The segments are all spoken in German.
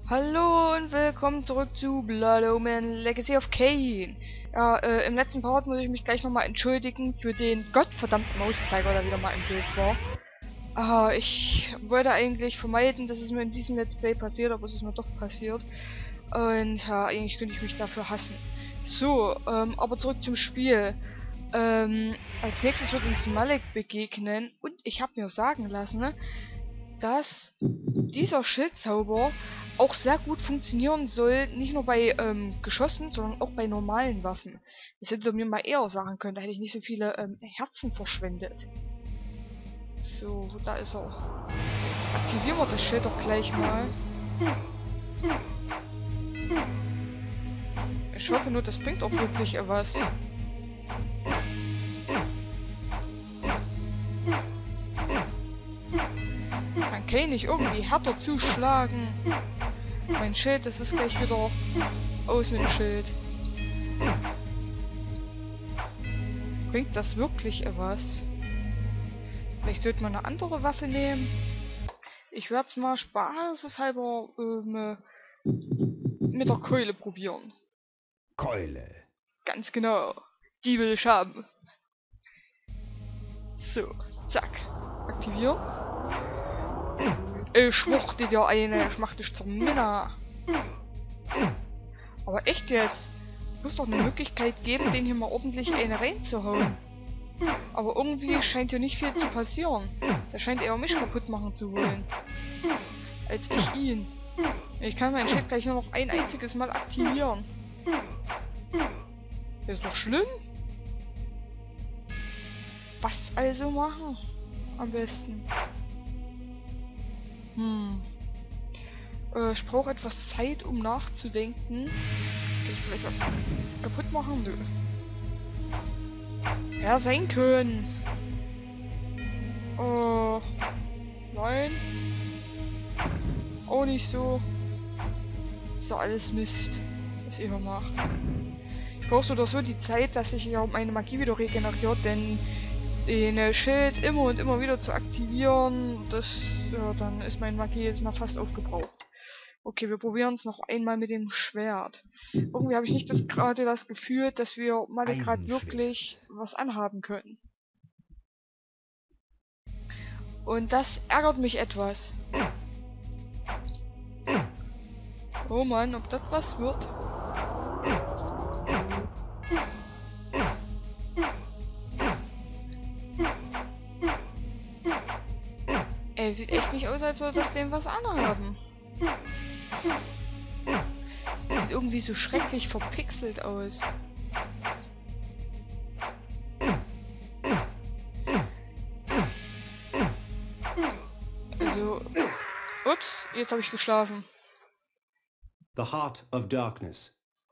Hallo und willkommen zurück zu Blood Omen Legacy of Kain. Ja, im letzten Part muss ich mich gleich nochmal entschuldigen für den gottverdammten Mauszeiger, der wieder mal im Bild war. Ich wollte eigentlich vermeiden, dass es mir in diesem Let's Play passiert, aber es ist mir doch passiert. Und ja, eigentlich könnte ich mich dafür hassen. So, aber zurück zum Spiel. Als nächstes wird uns Malek begegnen und ich habe mir sagen lassen, ne, dass dieser Schildzauber auch sehr gut funktionieren soll, nicht nur bei Geschossen, sondern auch bei normalen Waffen. Das hätte mir mal eher sagen können, da hätte ich nicht so viele Herzen verschwendet. So, da ist er. Aktivieren wir das Schild doch gleich mal. Ich hoffe nur, das bringt auch wirklich was. Kann Kain nicht irgendwie härter zuschlagen? Mein Schild, das ist gleich wieder aus mit dem Schild. Bringt das wirklich was? Vielleicht sollte man eine andere Waffe nehmen. Ich werde es mal spaßeshalber mit der Keule probieren. Keule. Ganz genau. Die will ich haben. So, zack. Aktivieren. Ich wuchte dir eine, ich mach dich zur Minna. Aber echt jetzt? Muss doch eine Möglichkeit geben, den hier mal ordentlich eine reinzuhauen. Aber irgendwie scheint hier nicht viel zu passieren. Der scheint eher mich kaputt machen zu wollen. Als ich ihn. Ich kann mein Schild gleich nur noch ein einziges Mal aktivieren. Das ist doch schlimm. Was also machen? Am besten. Ich brauche etwas Zeit, um nachzudenken. Kann ich vielleicht was kaputt machen? Nö. Ja, sein können. Nein. Auch nicht so. Ist doch alles Mist, was ihr hier macht. Ich brauche so oder so die Zeit, dass sich ja meine Magie wieder regeneriert, denn den Schild immer und immer wieder zu aktivieren, das, ja, dann ist meine Magie jetzt mal fast aufgebraucht. Okay, wir probieren es noch einmal mit dem Schwert. Irgendwie habe ich nicht gerade das Gefühl, dass wir mal gerade wirklich was anhaben können. Und das ärgert mich etwas. Oh Mann, ob das was wird? Ey, sieht echt nicht aus, als würde das dem was anhaben. Sieht irgendwie so schrecklich verpixelt aus. Also, ups, jetzt habe ich geschlafen. The Heart of Darkness.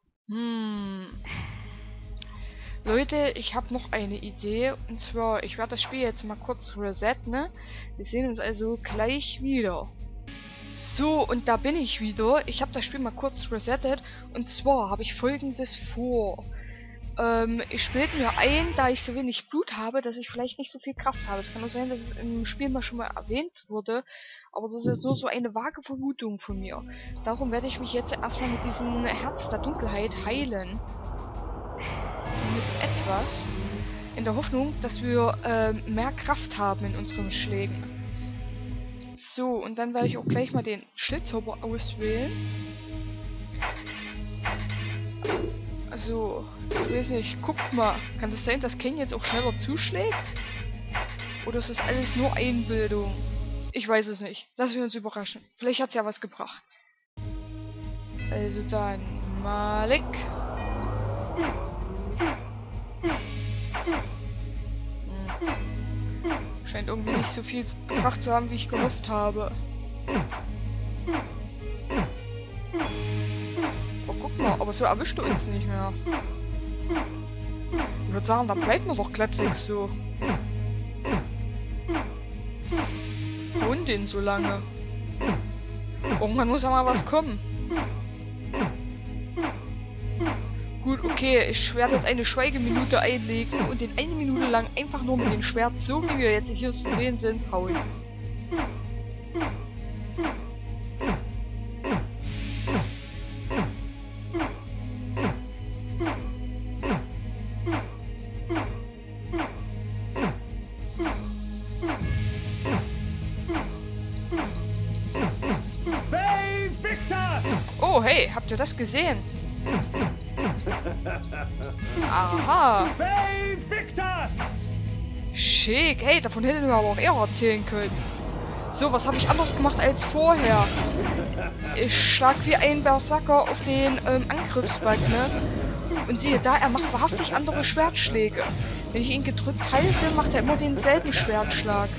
Leute, ich habe noch eine Idee. Und zwar, ich werde das Spiel jetzt mal kurz resetten. Ne? Wir sehen uns also gleich wieder. So, und da bin ich wieder. Ich habe das Spiel mal kurz resettet. Und zwar habe ich Folgendes vor. Ich spiele mir ein, da ich so wenig Blut habe, dass ich vielleicht nicht so viel Kraft habe. Es kann auch sein, dass es im Spiel mal schon mal erwähnt wurde. Aber das ist jetzt nur so eine vage Vermutung von mir. Darum werde ich mich jetzt erstmal mit diesem Herz der Dunkelheit heilen. Mit etwas. In der Hoffnung, dass wir mehr Kraft haben in unseren Schlägen. So, und dann werde ich auch gleich mal den Schildzauber auswählen. Also, ich weiß nicht, guckt mal. Kann das sein, dass Kain jetzt auch schneller zuschlägt? Oder ist das alles nur Einbildung? Ich weiß es nicht. Lassen wir uns überraschen. Vielleicht hat es ja was gebracht. Also dann, Malek. Scheint irgendwie nicht so viel gebracht zu haben, wie ich gehofft habe. Oh, guck mal, aber so erwischt du uns nicht mehr. Ich würde sagen, dann bleibt man doch glattwegs so. Hauen den so lange. Irgendwann muss ja mal was kommen. Gut, okay, ich werde jetzt eine Schweigeminute einlegen und den eine Minute lang einfach nur mit dem Schwert, so wie wir jetzt hier zu sehen sind, hauen. Oh, hey, habt ihr das gesehen? Aha. Schick. Hey, davon hätten wir aber auch eher erzählen können. So, was habe ich anders gemacht als vorher? Ich schlag wie ein Berserker auf den Angriffsbutton, ne? Und siehe da, er macht wahrhaftig andere Schwertschläge. Wenn ich ihn gedrückt halte, macht er immer denselben Schwertschlag.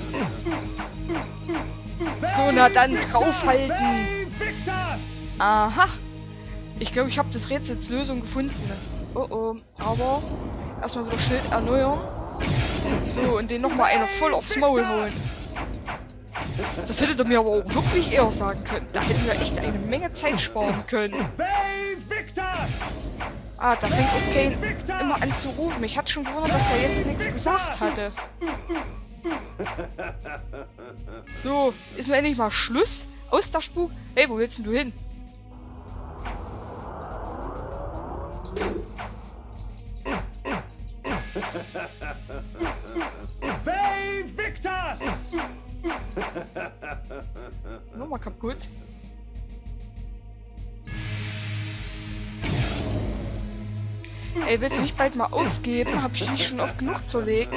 So, na dann draufhalten. Aha. Ich glaube, ich habe des Rätsels Lösung gefunden. Oh oh. Aber erstmal wieder Schild erneuern. So, und den nochmal einer voll aufs Maul hauen. Das hättet ihr mir aber auch wirklich eher sagen können. Da hätten wir echt eine Menge Zeit sparen können. Ah, da fängt auch Kane immer an zu rufen. Ich hatte schon gewundert, dass er jetzt nichts gesagt hatte. So, ist mir endlich mal Schluss? Aus der Spuk? Hey, wo willst denn du hin? Nochmal kaputt. Ey, willst du nicht bald mal aufgeben? Hab ich dich schon oft genug zerlegt.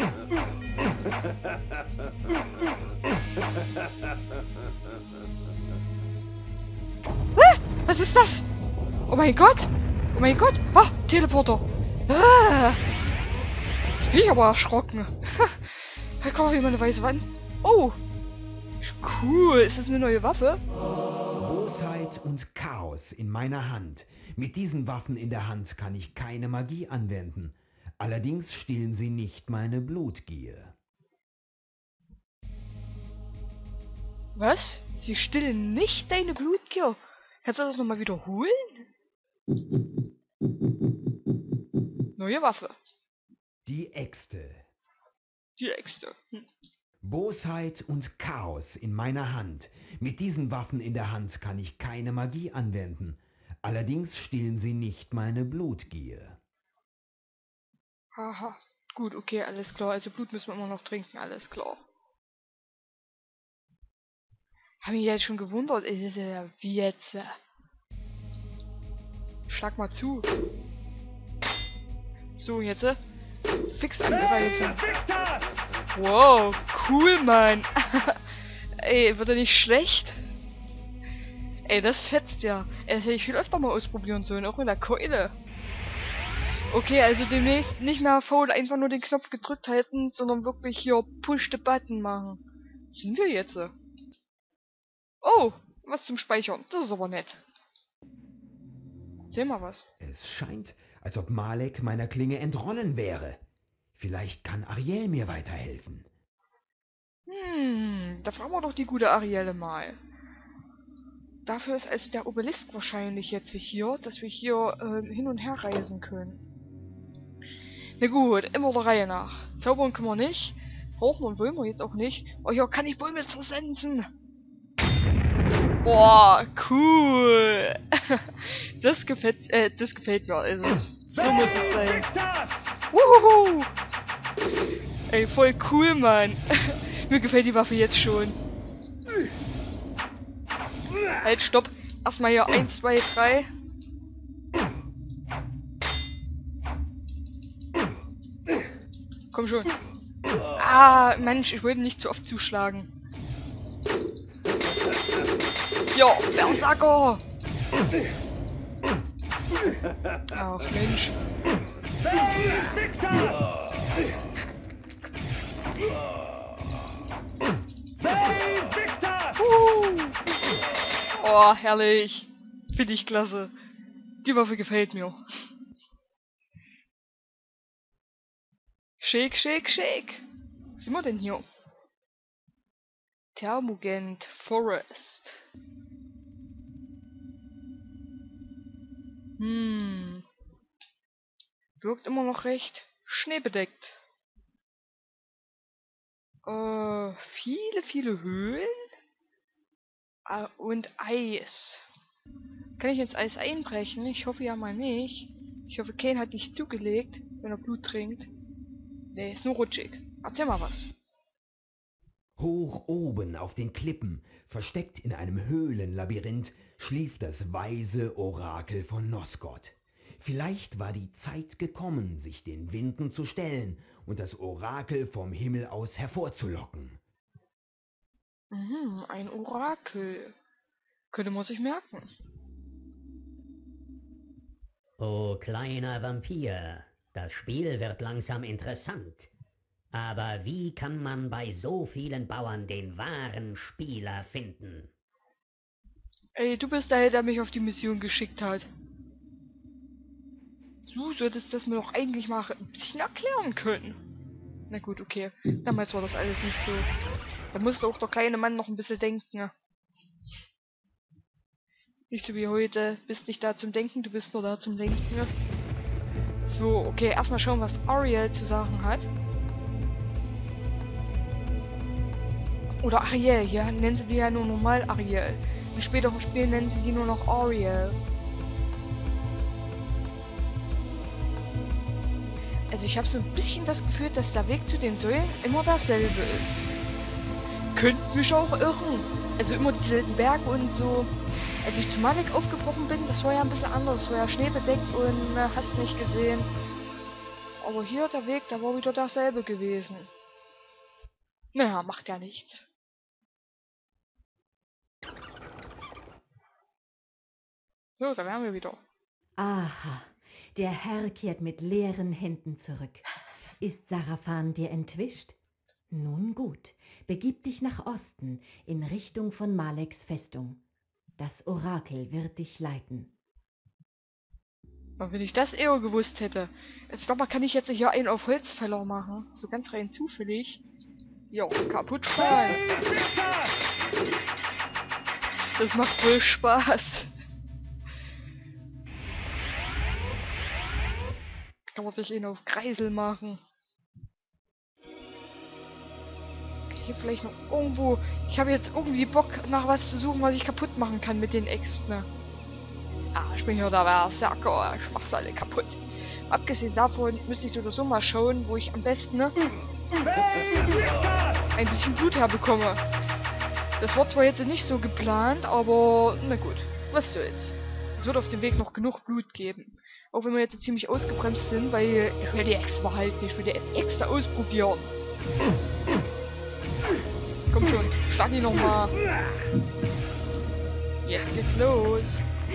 Was ist das? Oh mein Gott! Oh mein Gott! Ah, Teleporter! Ah, jetzt bin ich aber erschrocken. Da kommt mal eine weiße Wand. Oh! Cool! Ist das eine neue Waffe? Bosheit und Chaos in meiner Hand. Mit diesen Waffen in der Hand kann ich keine Magie anwenden. Allerdings stillen sie nicht meine Blutgier. Was? Sie stillen nicht deine Blutgier? Kannst du das nochmal wiederholen? Neue Waffe. Die Äxte. Die Äxte. Bosheit und Chaos in meiner Hand. Mit diesen Waffen in der Hand kann ich keine Magie anwenden. Allerdings stillen sie nicht meine Blutgier. Haha. Gut, okay, alles klar. Also Blut müssen wir immer noch trinken, alles klar. Haben mich jetzt schon gewundert. Wie jetzt? Schlag mal zu. So, jetzt fix angreifen. Wow, cool, Mann. Ey, wird er nicht schlecht? Ey, das fetzt ja. Das hätte ich viel öfter mal ausprobieren sollen, auch mit der Keule. Okay, also demnächst nicht mehr faul einfach nur den Knopf gedrückt halten, sondern wirklich hier Push the Button machen. Wo sind wir jetzt? Oh, was zum Speichern. Das ist aber nett. Seh mal was. Es scheint, als ob Malek meiner Klinge entronnen wäre. Vielleicht kann Ariel mir weiterhelfen. Da fragen wir doch die gute Arielle mal. Dafür ist also der Obelisk wahrscheinlich jetzt hier, dass wir hier hin und her reisen können. Na gut, immer der Reihe nach. Zaubern können wir nicht. Brauchen und wollen wir jetzt auch nicht. Oh ja, kann ich Bäume zersensen. Boah, cool. Das gefällt mir. Also, so muss es sein. Wuhu. Ey, voll cool, Mann. Mir gefällt die Waffe jetzt schon. Halt, stopp. Erstmal hier 1, 2, 3. Komm schon. Ah, Mensch, ich wollte nicht zu oft zuschlagen. Ja, Berserker! Ach, Mensch. Oh, herrlich. Finde ich klasse. Die Waffe gefällt mir. Schick, schick, schick. Was sind wir denn hier? Termugent Forest. Wirkt immer noch recht schneebedeckt. Viele Höhlen. Und Eis. Kann ich ins Eis einbrechen? Ich hoffe ja mal nicht. Ich hoffe, Kane hat nicht zugelegt, wenn er Blut trinkt. Nee, ist nur rutschig. Erzähl mal was. Hoch oben auf den Klippen, versteckt in einem Höhlenlabyrinth, schlief das weise Orakel von Nosgoth. Vielleicht war die Zeit gekommen, sich den Winden zu stellen und das Orakel vom Himmel aus hervorzulocken. Ein Orakel. Könnte man sich merken. Oh, kleiner Vampir, das Spiel wird langsam interessant. Aber wie kann man bei so vielen Bauern den wahren Spieler finden? Ey, du bist der, der mich auf die Mission geschickt hat. Du solltest das mir doch eigentlich mal ein bisschen erklären können. Na gut, okay. Damals war das alles nicht so. Da musste auch der kleine Mann noch ein bisschen denken. Nicht so wie heute. Bist nicht da zum Denken, du bist nur da zum Denken. So, okay, erstmal schauen, was Ariel zu sagen hat. Oder Ariel, ja, nennen sie die ja nur normal Ariel. Im späteren Spiel nennen sie die nur noch Ariel. Also ich habe so ein bisschen das Gefühl, dass der Weg zu den Säulen immer derselbe ist. Könnte mich auch irren. Also immer dieselben Berge und so. Als ich zu Malek aufgebrochen bin, das war ja ein bisschen anders. Das war ja schneebedeckt und hast nicht gesehen. Aber hier der Weg, der war wieder derselbe gewesen. Naja, macht ja nichts. So, da wären wir wieder. Aha, der Herr kehrt mit leeren Händen zurück. Ist Sarafan dir entwischt? Nun gut, begib dich nach Osten, in Richtung von Maleks Festung. Das Orakel wird dich leiten. Aber wenn ich das eher gewusst hätte. Jetzt glaube, kann ich jetzt hier einen auf Holzfäller machen. So ganz rein zufällig. Jo, kaputt fahren. Das macht wohl Spaß. Kann man sich ihn auf Kreisel machen. Hier vielleicht noch irgendwo. Ich habe jetzt irgendwie Bock nach was zu suchen, was ich kaputt machen kann mit den Äxten. Ah, ich bin hier der Berserker. Ich mach's alle kaputt. Abgesehen davon müsste ich so mal schauen, wo ich am besten ein bisschen Blut herbekomme. Das war zwar jetzt nicht so geplant, aber na gut, was soll's. Es wird auf dem Weg noch genug Blut geben. Auch wenn wir jetzt ziemlich ausgebremst sind, weil ich will die Äxte behalten, ich will die Äxte ausprobieren. Komm schon, schlag ihn nochmal. Jetzt geht's los.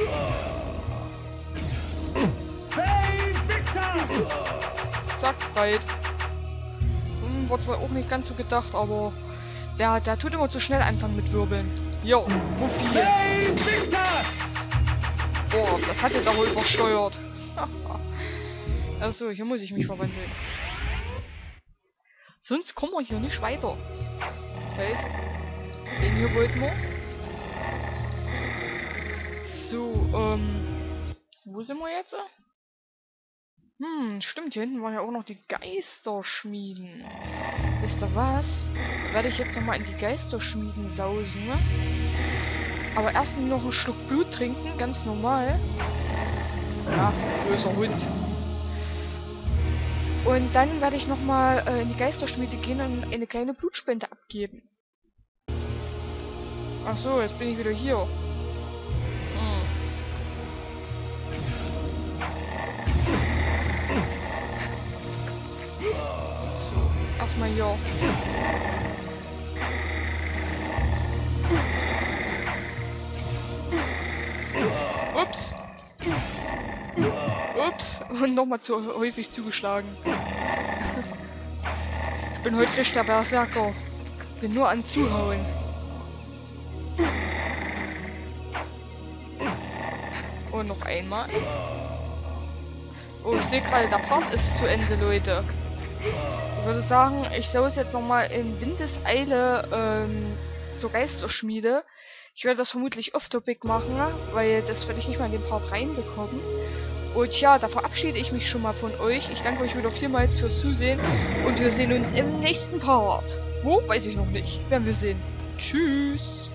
Zack, weit. War zwar auch nicht ganz so gedacht, aber der tut immer zu schnell anfangen mit Wirbeln. Jo, Muffi. Boah, das hat jetzt aber übersteuert. Achso, hier muss ich mich verwandeln. Sonst kommen wir hier nicht weiter. Das heißt, den hier wollten wir. So, wo sind wir jetzt? Stimmt, hier hinten waren ja auch noch die Geisterschmieden. Wisst ihr was? Werde ich jetzt nochmal in die Geisterschmieden sausen, ne? Aber erst noch einen Schluck Blut trinken, ganz normal. Ja, böser Hund. Und dann werde ich nochmal in die Geisterschmiede gehen und eine kleine Blutspende abgeben. Ach so, jetzt bin ich wieder hier. So, erstmal hier. Ups. Ups. Und nochmal zu häufig zugeschlagen. Ich bin heute richtig der Berserker. Bin nur an Zuhauen. Und noch einmal. Oh, ich sehe gerade, der Part ist zu Ende, Leute. Ich würde sagen, ich saus jetzt nochmal in Windeseile zur Geisterschmiede. Ich werde das vermutlich off-topic machen, weil das werde ich nicht mal in den Part reinbekommen. Und ja, da verabschiede ich mich schon mal von euch. Ich danke euch wieder vielmals fürs Zusehen und wir sehen uns im nächsten Part. Wo? Weiß ich noch nicht. Werden wir sehen. Tschüss.